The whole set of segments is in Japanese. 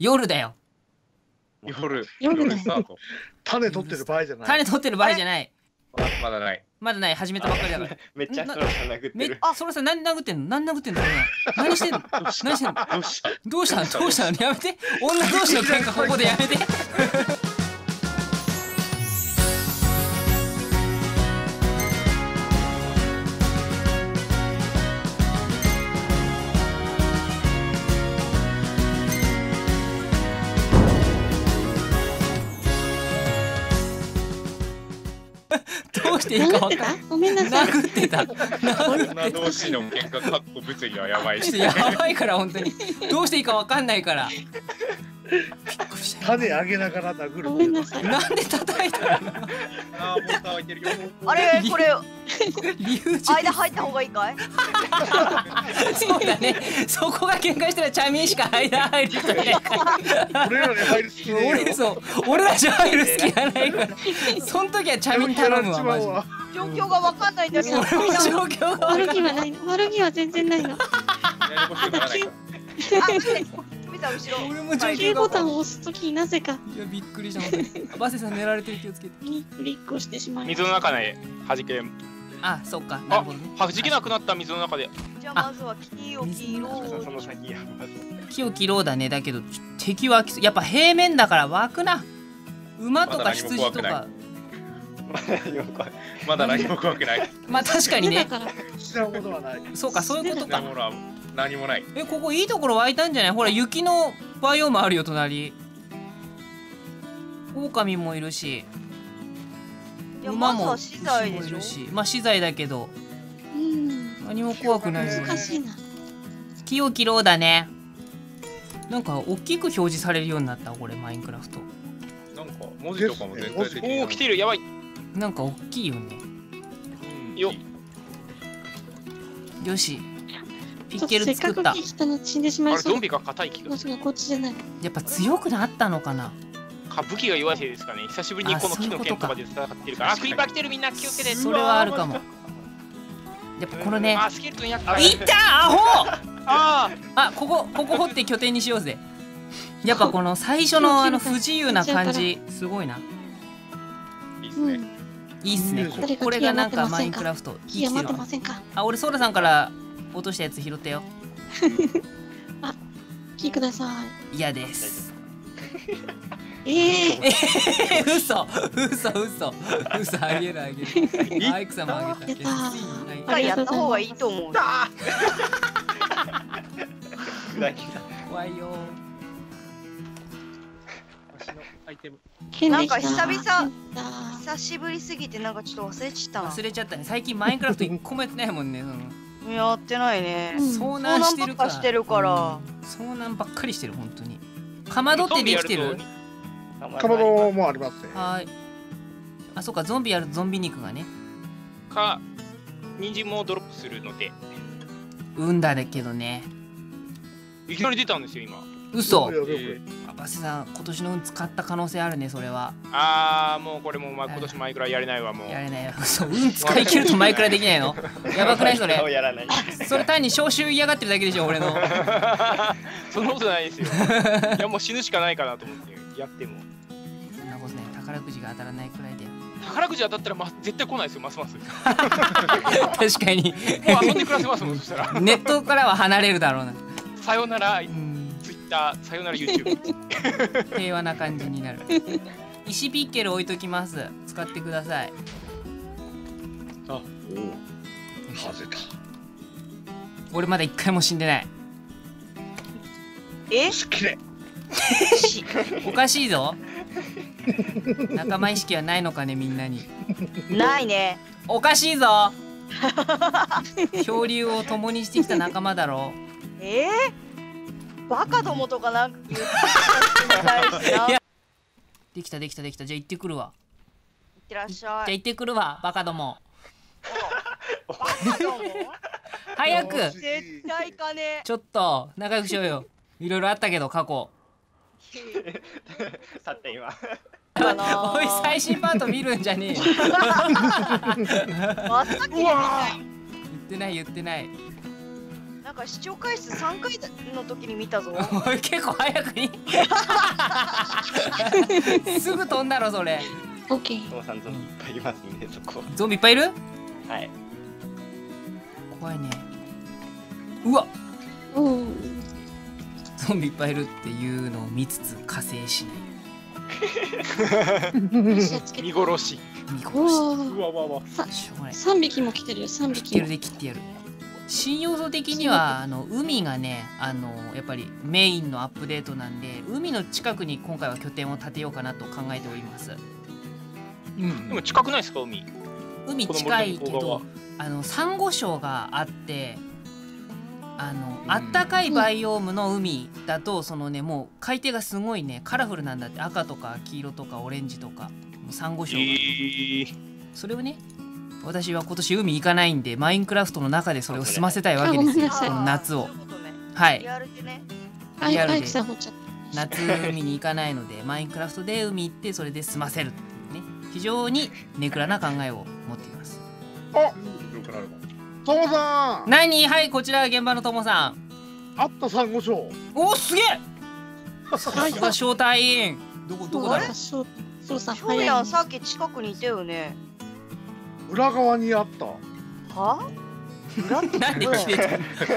夜だよ。 夜スタート。 種取ってる場合じゃない。 種取ってる場合じゃない。 まだない。 まだない。始めたばっかりだから。 めっちゃソラさん殴ってる。 そらさん何殴ってんの？何殴ってんの？何してんの？何してんの？どうしたの？やめて。女同士の喧嘩ここでやめて。どうしていいか分かんない。 ごめんなさい。 殴ってた。 女同士の喧嘩かっこ物理はやばいし。 やばいから本当に。どうしていいか分かんないから。 種あげながら殴る。 ごめんなさい。 なんで叩いたの？ あー、もう乾いてるよ。 あれこれ理由じ間入った方がいいかい？ そうだね。そこが喧嘩したらチャミンしか間入る人いないから。 俺らに入る好きね。 俺らじゃ入る好きじゃないから。その時はチャミン頼むわマジで。 状況が分かんないんだけど。 状況が悪気はないの。悪気は全然ないの。 俺も状況 Q ボタンを押すときなぜかいやびっくりした。バセさん寝られてる、気をつけて。 クリックをしてしまい水の中で弾ける。 あ、そっか。なるほどね。 弾けなくなった水の中で。 じゃあまずは木を切ろう。 その先や。 木を切ろうだね。だけど敵はやっぱ平面だから湧くな。馬とか羊とか。 まだ何も怖くない。 まあ確かにね。 知らんことはない。 そうか、そういうことか。 何もない。 ここいいところ湧いたんじゃない？ほら雪のバイオームあるよ隣。狼もいるし、馬もいるし、まあ資材だけど何も怖くないよね。 難しいな。 木を切ろうだね。なんか大きく表示されるようになったこれマインクラフト。 なんか文字とかも全体的に。 おお、来てる、やばい。 なんか大きいよね。 よし。ピッケル作った。 せっかく来たの死んでしまいそう。 ゾンビが硬い気がする。 こっちじゃない。 やっぱ強くなったのかな。 武器が弱いせいですかね。久しぶりにこの木の剣とかで戦ってるから。あ、クリーパー来てる、みんな気をつけて。 それはあるかも。やっぱこのね。 あ、スケルトンやった。 いったアホ。 あ、 ここ掘って拠点にしようぜ。やっぱこの最初の不自由な感じすごいな。 いいっすね。 いいっすね。これがなんかマインクラフト。 いや、待ってませんか。 あ、俺ソーラさんから落としたやつ拾ったよ。 あ、聞ください。嫌です。嘘あげる。アイクさんもあげた。 やった方がいいと思う。 怖いよ。 なんか久しぶりすぎてなんかちょっと忘れちゃったな。 忘れちゃったね。最近マインクラフト1個もやってないもんね。 やってないね。 遭難してるから。 遭難ばっかりしてる本当に。かまどってできてる？ かまどもありますね。 はい。あ、そうか、ゾンビやるゾンビ肉がね。 人参もドロップするので。 運だけどね。 いきなり出たんですよ今。 嘘。バセさん今年の運使った可能性あるね、それは。 もうこれも今年マイクラやれないわもう。 やれないわ。そう、運使い切るとマイクラできないの？やばくないそれ？それ単に招集嫌がってるだけでしょ俺の。 そんなことないですよ。いやもう死ぬしかないかなと思ってやっても。 そんなことね、宝くじが当たらないくらいだよ。 宝くじ当たったら絶対来ないですよ、ますます。 確かに。 もう遊んで暮らせますもん、そしたら。 ネットからは離れるだろうな。 さよなら、Twitter、さよなら YouTube。 平和な感じになる。石ピッケル置いときます。使ってください。 あ、外れた。 俺まだ一回も死んでない。おかしいぞ。仲間意識はないのかね、みんなに。 ないね。 おかしいぞ。漂流を共にしてきた仲間だろ。 バカどもとかなんか言ってできた。じゃあ行ってくるわ。 いってらっしゃい。 じゃあ行ってくるわ、バカども。 バカども早く。 絶対かね。 ちょっと仲良くしようよ。いろいろあったけど過去。 さて今。 おい、最新バート見るんじゃねえよ。 真っ先に言ってない。 ななんか視聴回数3回の時に見たぞ。 結構早くにすぐ飛んだろそれ。 オッケー。 トモさんゾンビいっぱいいますね、そこ。 ゾンビいっぱいいる？ はい。 怖いね。うわ、 おお。 ゾンビいっぱいいるっていうのを見つつ加勢しない。 見殺し。 見殺し。 うわわわ。 しょうがない。 3匹も来てるよ、3匹も。 切ってるで切ってやる。新要素的には海がねやっぱりメインのアップデートなんで、海の近くに今回は拠点を建てようかなと考えております。 でも近くないですか、海？ 海近いけどサンゴ礁があって、あったかいバイオームの海だとそのね、もう海底がすごいねカラフルなんだって。赤とか黄色とかオレンジとかサンゴ礁が、それをね、私は今年海行かないんで、マインクラフトの中でそれを済ませたいわけですよ、この夏を。はい、リアルで夏海に行かないので、マインクラフトで海行ってそれで済ませるっていうね、非常にネクラな考えを持っています。 あ、トモさん。 何？はい、こちら現場のトモさん。 あったサンゴ礁。 お、すげえ。さすが招待員。どこだろう。 そうさん、 そうやん、さっき近くにいたよね。 裏側にあった。 は？裏ってなんで切れてる？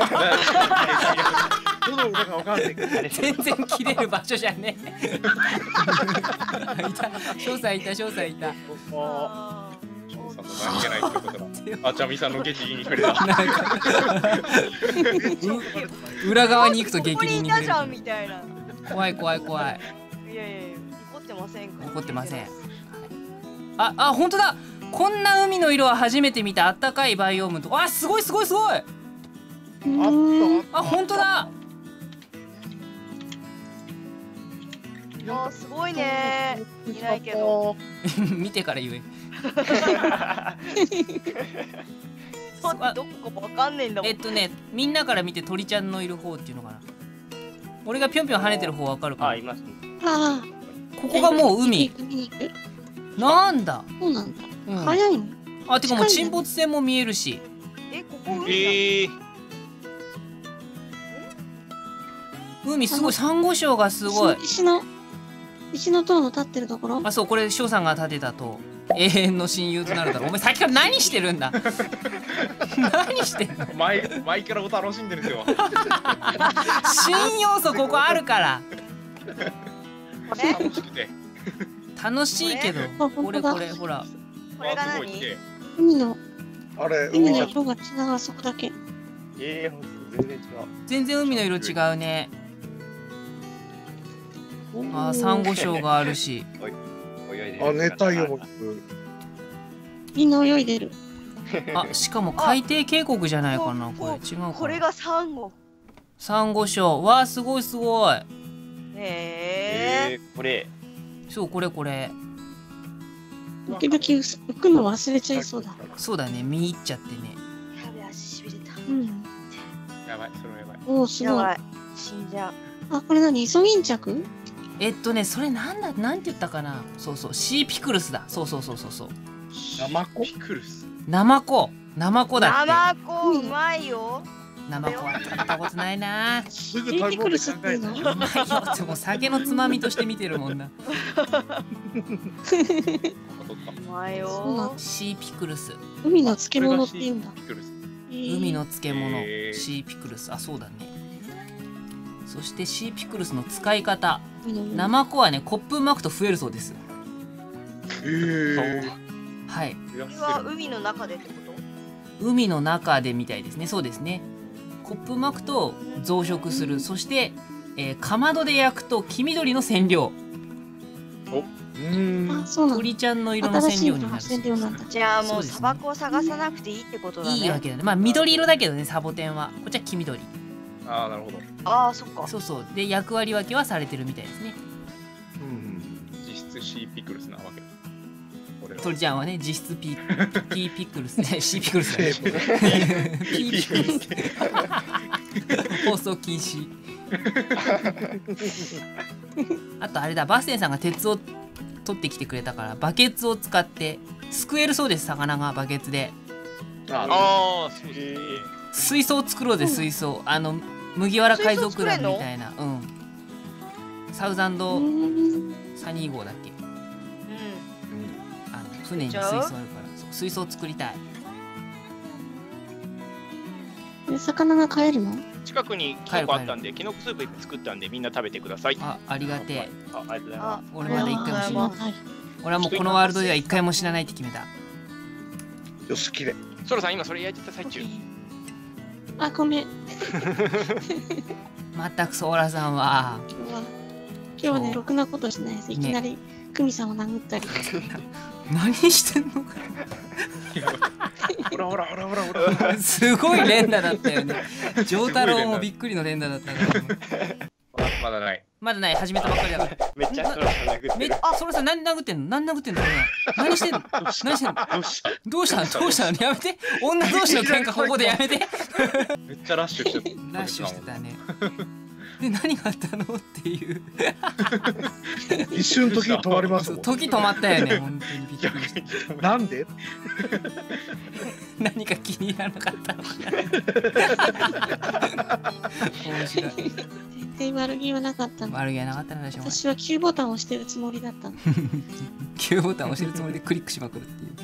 どの裏かわかんないけど。 全然切れる場所じゃねえ。いた、翔さんいた、翔さんいた。 何気ないってことだ。あちゃみさんの激鱗に触れた。 裏側に行くと激鱗に触れる。 ここにいたじゃんみたいな。 怖い怖い怖い。 いやいや怒ってませんか。 怒ってません。あ、本当だ。こんな海の色は初めて見た。あったかいバイオームと。あ、すごいすごいすごい。あ、本当だ。 あ、すごいね。いないけど。 見てから言え。 どこかわかんねえんだもん。 みんなから見て鳥ちゃんのいる方っていうのかな。俺がぴょんぴょん跳ねてる方わかるかな。 あ、いますね。 ここがもう海。なんだ。 そうなんだ。早いの。 あ、てかもう沈没船も見えるし。 ここ海だ。 海すごい、サンゴ礁がすごい。 石の塔の立ってるところ。 あ、そう、これ翔さんが建てた塔。永遠の親友となるだろう。お前さっきから何してるんだ。何してんの。 前からを楽しんでるんですよ。 新要素ここあるから。 楽しくて。 楽しいけど、これほら。 これが何？ 海の海の色が違う、あそこだけ。 全然違う。 全然海の色違うね。あ、サンゴ礁があるし。 あ、熱帯魚も。 みんな泳いでる。 あ、しかも海底渓谷じゃないかな、これ違うかな。 これがサンゴ。 サンゴ礁、わあ、すごいすごい。 これ。 そう、これ。 時々浮くの忘れちゃいそうだ。 そうだね、見入っちゃってね。 やべ、足しびれた。 やばい、それはやばい。 おお、すごい。 死んじゃう。あ、これ何？イソギンチャク？ それなんて言ったかな。そうそう、シーピクルスだ。そう。 ナマコ？ ピクルス。 ナマコだって。 ナマコうまいよ。 ナマコは食べたことないな。 すぐ食べ物考えた。 うまいよってもう酒のつまみとして見てるもんな。 うまいよ。 シーピクルス。 海の漬物って言うんだ。 海の漬物、シーピクルス。あ、そうだね。そしてシーピクルスの使い方。ナマコはね、コップ巻くと増えるそうです。はい。 これは海の中でってこと？ 海の中でみたいですね。そうですね。コップ巻くと増殖する。そして、かまどで焼くと黄緑の染料。鳥ちゃんの色の染料になる。 じゃあもう砂漠を探さなくていいってことだね。 いいわけだね。まあ緑色だけどね、サボテンは。こっちは黄緑。 ああ、なるほど。 ああ、そっか。 そうで、役割分けはされてるみたいですね。 実質シーピクルスなわけ。 鳥ちゃんはね、実質ピクルスね、シーピクルスだね。ピーピクルス。放送禁止。あとあれだ、バステンさんが鉄を取ってきてくれたから、バケツを使ってすくえるそうです。魚がバケツで。 ああ、そうですね。 水槽作ろうぜ水槽。麦わら海賊団みたいな。うん。サウザンドサニー号だっけ。船に水槽あるから、水槽作りたい。 魚が飼えるの？ 近くにキノコあったんで、キノコスープ作ったんで、みんな食べてください。 ありがてえ。 ありがとうございます。 俺まだ一回も死なない。俺はもうこのワールドでは一回も死なないって決めた。 よし、きれい。 ソラさん、今それ焼いてた最中。 あ、ごめん。 まったくソーラさんは。 今日はね、ろくなことしないです。いきなりクミさんを殴ったり。 何してんのか。 ほらほらほらほらほら。 すごい連打だったよね。丈太郎もびっくりの連打だったから。 まだない。 まだない、始めたばっかりだから。 めっちゃソラさん殴ってる。 ソラさん何殴ってんの？何殴ってんの？何してんの？何してんの？どうしたの？どうしたの？やめて。女同士の喧嘩ここでやめて。 めっちゃラッシュしてた。 ラッシュしてたね。で何があったのっていう。 一瞬時止まりますもん。 時止まったよね。本当にびっくりした。 なんで？ 何か気に入らなかったのかな。面白い。 絶対悪気はなかったの。 悪気はなかったのでしょう。 私はQボタンを押してるつもりだったの。 Q ボタンを押してるつもりでクリックしまくるっていう。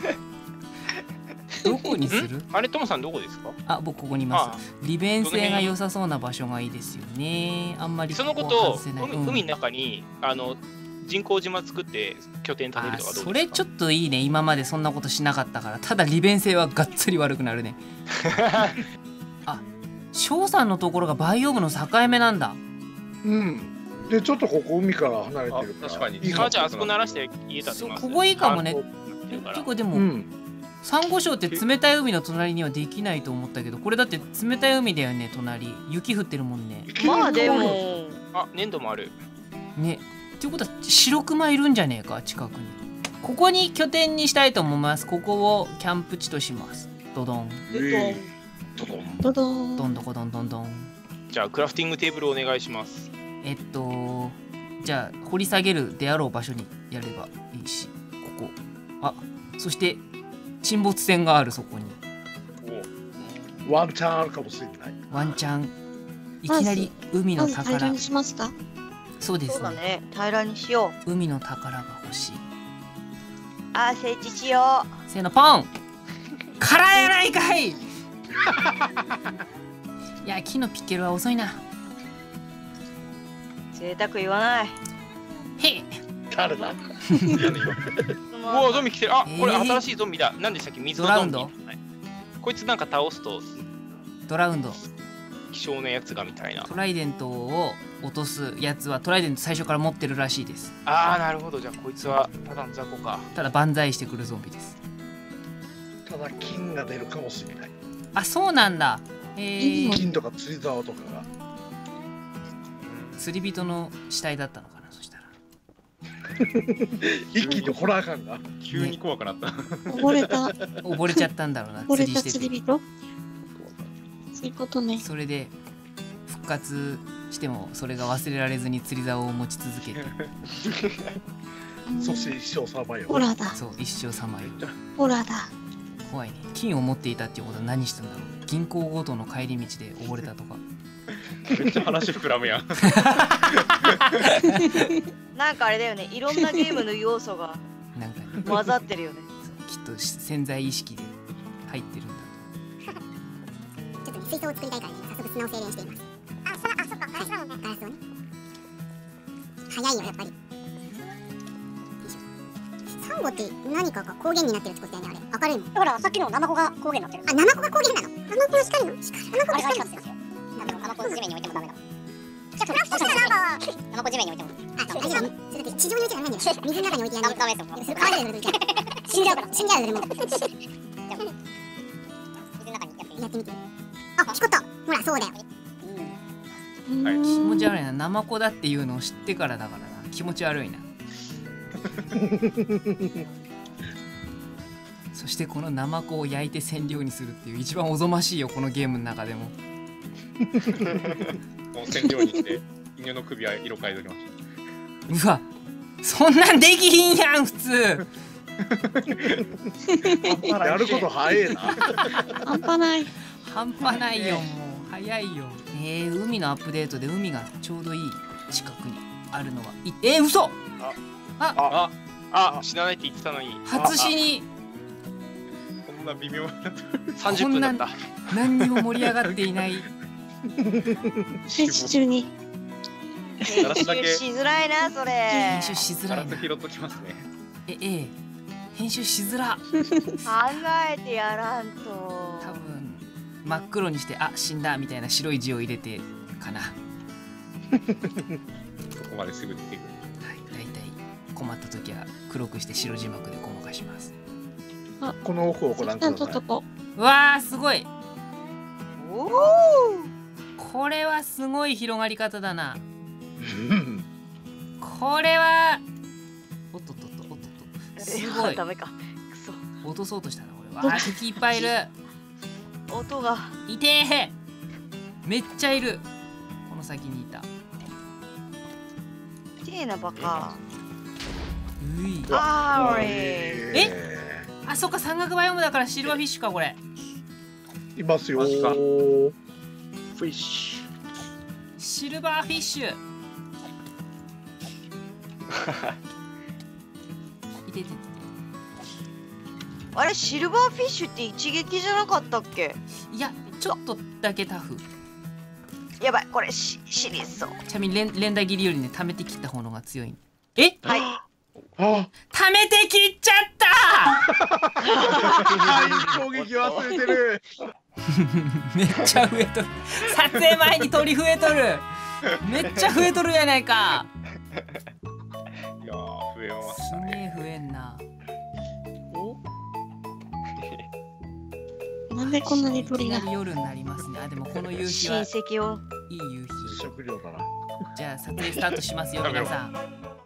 どこにする？ あれ、トモさんどこですか？ あ、僕ここにいます。利便性が良さそうな場所がいいですよね。あんまりそのこと海の中に人工島作って拠点建てるとかどうですか？ それちょっといいね。今までそんなことしなかったから。ただ利便性はがっつり悪くなるね。あ、翔さんのところがバイオームの境目なんだ。 うん。でちょっとここ海から離れてるから。 確かに。 じゃああそこ鳴らして家建てます。 ここいいかもね。結構でも。サンゴ礁って冷たい海の隣にはできないと思ったけど、これだって冷たい海だよね。隣雪降ってるもんね。 まあでも粘土もあるね。っていうことは白熊いるんじゃねえか近くに。ここに拠点にしたいと思います。ここをキャンプ地とします。ドドンドドンドンドコドンドンドン。 じゃあクラフティングテーブルお願いします。 じゃあ掘り下げるであろう場所にやればいいし、ここ。あ、そして沈没船がある。そこにワンチャンあるかもしれない。 ワンチャンいきなり海の宝。 平らにしますか？ そうですね。 そうだね。平らにしよう。海の宝が欲しい。 あ、整地しよう。せーのポン。からやないかい。いや、木のピッケルは遅いな。 贅沢言わない。 へえ。 誰だ？ うわ、ゾンビ来てる。あ、これ新しいゾンビだ。何でしたっけ？水のゾンビ。こいつなんか倒すとドラウンド。 希少なやつがみたいな。 トライデントを落とすやつはトライデント最初から持ってるらしいです。 ああ、なるほど。じゃあこいつはただの雑魚か。 ただ万歳してくるゾンビです。 ただ金が出るかもしれない。 あ、そうなんだ。 金とか釣り竿とかが。 釣り人の死体だったのかな。そしたら一気にホラー感が急に怖くなった。 溺れた。 溺れちゃったんだろうな。 溺れた釣り人。そういうことね。 それで復活してもそれが忘れられずに釣り竿を持ち続けて。 そして一生さまよ。 ホラーだ。 そう、一生さまよ。 ホラーだ。 怖いね。金を持っていたっていうことは何したんだろう。銀行強盗の帰り道で溺れたとか。 めっちゃ話膨らむやん。 なんかあれだよね。いろんなゲームの要素がなんか、ね、 混ざってるよね。 きっと潜在意識で入ってるんだ。 ちょっとね、水槽を作りたいからね、早速砂を精錬しています。そっか、ガラスだもんね。ガラスをね。早いよ、やっぱり。サンゴって何かが光源になってるってことだよね、あれ。明るいもん。だからさっきのナマコが光源になってる。あ、ナマコが光源なの？ナマコの光の？ナマコの光ですよ。ナマコ地面に置いてもダメだ。じゃあクラフトしたらナマコ地面に置いても。あ、そう。それだって地上に置いちゃダメなんだよ。水の中に置いてやる。ダメですよ。それ川で塗ると死んじゃうから。死んじゃうよ、でも。水の中にやってみて。あ、光った。ほら、そうだよ。 気持ち悪いな。ナマコだっていうのを知ってからだからな。気持ち悪いな。そしてこのナマコを焼いて染料にするっていう一番おぞましいよ、このゲームの中でも。 もう染料にして犬の首は色変えときました。うわ、そんなんできひんやん普通。 やること早えな。 半端ない。 半端ないよ、もう早いよ。海のアップデートで海がちょうどいい近くにあるのは嘘。 死なないって言ってたのに。 初死にこんな微妙な 30分だった。 何にも盛り上がっていない。 集中中に。 編集しづらいな、それ。 編集しづらいな。 拾っときますね。 編集しづら。 考えてやらんと。 多分真っ黒にして死んだみたいな白い字を入れてかな。 そこまですぐ出てくる。 はい、だいたい困った時は黒くして白字幕でごまかします。 この奥をご覧ください。 うわー、すごい。 おお。 これはすごい広がり方だな。これはおっとっとっとおっとっと、すごい。 ダメか。くそ。 落とそうとしたな俺は。敵いっぱいいる。 音が。 いてー。めっちゃいる。この先にいた。 きれいなバカ。 うい。 あーあ、そっか、山岳バイオームだからシルバーフィッシュかこれ。 いますよ。 マジか。 フィッシシルバーフィッシュ。いてててて。 あれ、シルバーフィッシュって一撃じゃなかったっけ？ いや、ちょっとだけタフ。 やばい、これ死にそう。 ちなみに連打切りよりね、溜めて切った方のが強い。 はい。 溜めて切っちゃったー。攻撃忘れてる。 めっちゃ増えとる。撮影前に鳥増えとる。めっちゃ増えとるやないか。 いやー、増えましすたね。 げえ増えんな。 なんでこんなに鳥がいきなり夜になりますね。でもこの夕日親は戚を。 いい夕日。 食料だな。 じゃあ撮影スタートしますよ皆さん。